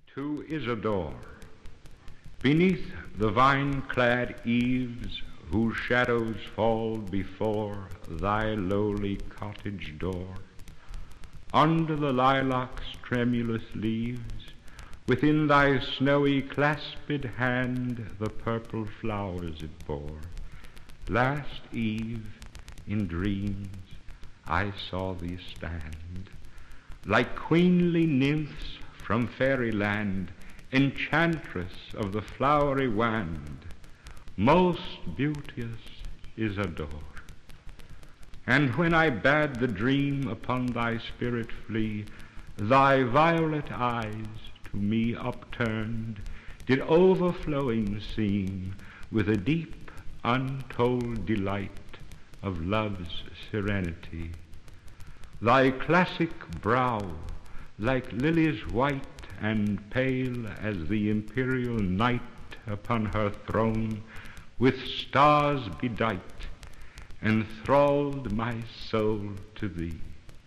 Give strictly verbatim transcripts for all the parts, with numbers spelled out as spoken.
To Isadore, beneath the vine-clad eaves whose shadows fall before thy lowly cottage door, under the lilac's tremulous leaves, within thy snowy clasped hand the purple flowers it bore. Last eve, in dreams, I saw thee stand, like queenly nymphs from fairyland, enchantress of the flowery wand, most beauteous Isadore. And when I bade the dream upon thy spirit flee, thy violet eyes, to me upturned, did overflowing seem with a deep, untold delight of love's serenity. Thy classic brow, like lilies white and pale as the imperial night upon her throne, with stars bedight, enthralled my soul to thee.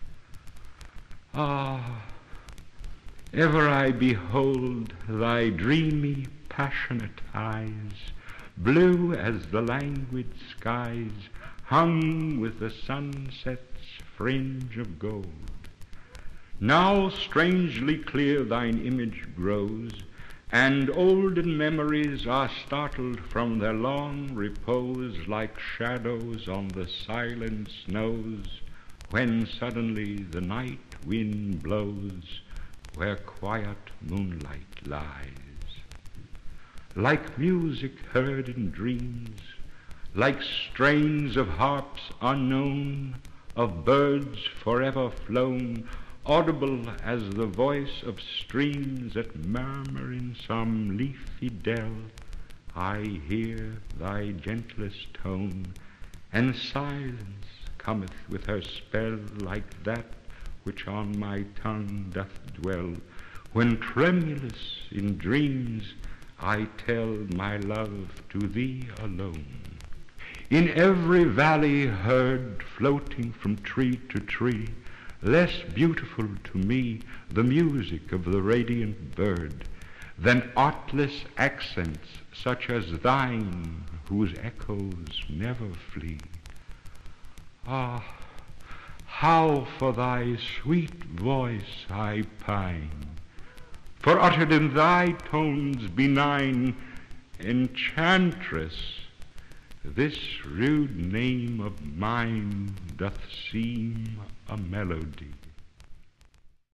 Ah, ever I behold thy dreamy, passionate eyes, blue as the languid skies, hung with the sunset's fringe of gold. Now strangely clear thine image grows, and olden memories are startled from their long repose like shadows on the silent snows, when suddenly the night wind blows where quiet moonlight lies. Like music heard in dreams, like strains of harps unknown, of birds forever flown, audible as the voice of streams that murmur in some leafy dell, I hear thy gentlest tone, and silence cometh with her spell, like that which on my tongue doth dwell, when tremulous in dreams I tell my love to thee alone. In every valley heard, floating from tree to tree, less beautiful to me the music of the radiant bird than artless accents such as thine, whose echoes never flee. Ah, how for thy sweet voice I pine, for uttered in thy tones benign, enchantress, this rude name of mine doth seem a melody.